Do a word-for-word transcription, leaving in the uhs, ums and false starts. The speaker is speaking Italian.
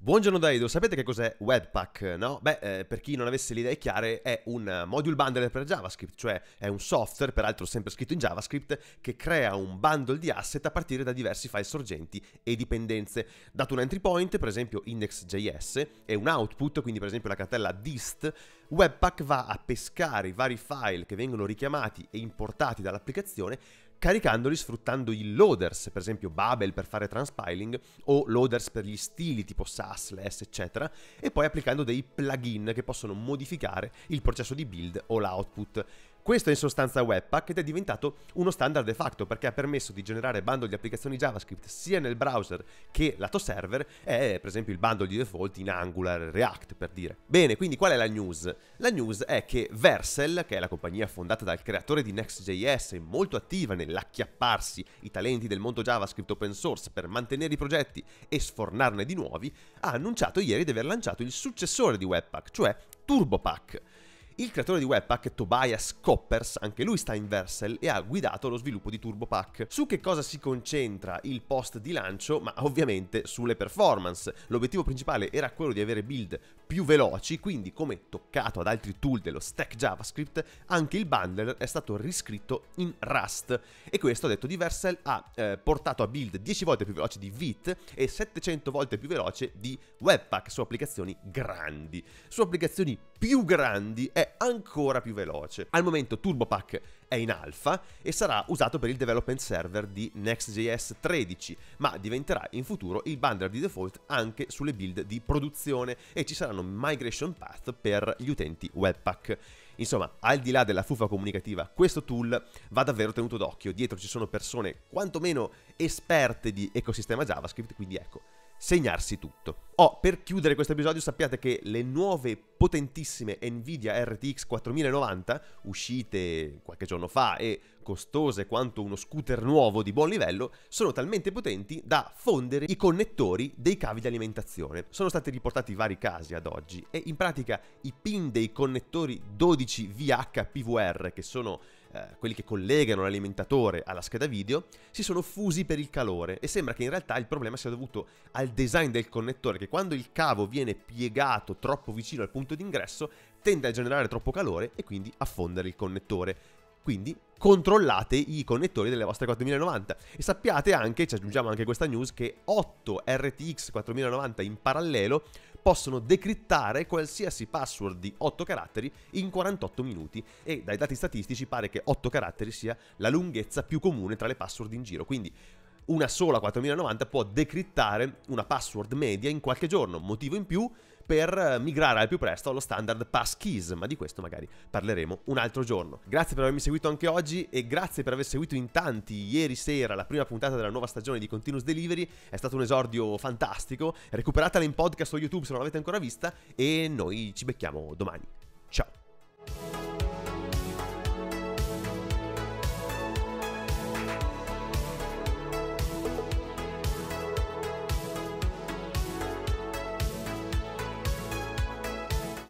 Buongiorno da Edo, sapete che cos'è Webpack, no? Beh, eh, per chi non avesse le idee chiare, è un module bundler per JavaScript, cioè è un software, peraltro sempre scritto in JavaScript, che crea un bundle di asset a partire da diversi file sorgenti e dipendenze. Dato un entry point, per esempio index.js, e un output, quindi per esempio la cartella dist, Webpack va a pescare i vari file che vengono richiamati e importati dall'applicazione, caricandoli sfruttando i loaders, per esempio Babel per fare transpiling o loaders per gli stili tipo Sass, Less, eccetera, e poi applicando dei plugin che possono modificare il processo di build o l'output. Questo è in sostanza Webpack ed è diventato uno standard de facto perché ha permesso di generare bundle di applicazioni JavaScript sia nel browser che lato server e per esempio il bundle di default in Angular e React, per dire. Bene, quindi qual è la news? La news è che Vercel, che è la compagnia fondata dal creatore di Next.js e molto attiva nell'acchiapparsi i talenti del mondo JavaScript open source per mantenere i progetti e sfornarne di nuovi, ha annunciato ieri di aver lanciato il successore di Webpack, cioè TurboPack. Il creatore di Webpack, Tobias Koppers, anche lui sta in Vercel e ha guidato lo sviluppo di TurboPack. Su che cosa si concentra il post di lancio? Ma ovviamente sulle performance. L'obiettivo principale era quello di avere build più veloci, quindi come toccato ad altri tool dello stack JavaScript, anche il bundler è stato riscritto in Rust. E questo, detto di Vercel, ha eh, portato a build dieci volte più veloce di Vite e settecento volte più veloce di Webpack su applicazioni grandi. Su applicazioni più grandi è ancora più veloce. Al momento TurboPack è in alfa e sarà usato per il development server di Next.js tredici, ma diventerà in futuro il bundler di default anche sulle build di produzione e ci saranno migration path per gli utenti Webpack. Insomma, al di là della fuffa comunicativa, questo tool va davvero tenuto d'occhio. Dietro ci sono persone quantomeno esperte di ecosistema JavaScript, quindi ecco, segnarsi tutto. Oh, per chiudere questo episodio sappiate che le nuove potentissime Nvidia R T X quattromilanovanta, uscite qualche giorno fa e costose quanto uno scooter nuovo di buon livello, sono talmente potenti da fondere i connettori dei cavi di alimentazione. Sono stati riportati vari casi ad oggi e in pratica i pin dei connettori dodici V H P V R, che sono eh, quelli che collegano l'alimentatore alla scheda video, si sono fusi per il calore e sembra che in realtà il problema sia dovuto al design del connettore, che quando il cavo viene piegato troppo vicino al punto di ingresso tende a generare troppo calore e quindi a fondere il connettore. Quindi controllate i connettori delle vostre quattromilanovanta e sappiate anche, ci aggiungiamo anche questa news, che otto R T X quattromilanovanta in parallelo possono decrittare qualsiasi password di otto caratteri in quarantotto minuti e dai dati statistici pare che otto caratteri sia la lunghezza più comune tra le password in giro, quindi una sola quattromilanovanta può decrittare una password media in qualche giorno, motivo in più per migrare al più presto allo standard passkeys, ma di questo magari parleremo un altro giorno. Grazie per avermi seguito anche oggi e grazie per aver seguito in tanti ieri sera la prima puntata della nuova stagione di Continuous Delivery, è stato un esordio fantastico, recuperatela in podcast o YouTube se non l'avete ancora vista e noi ci becchiamo domani. Ciao!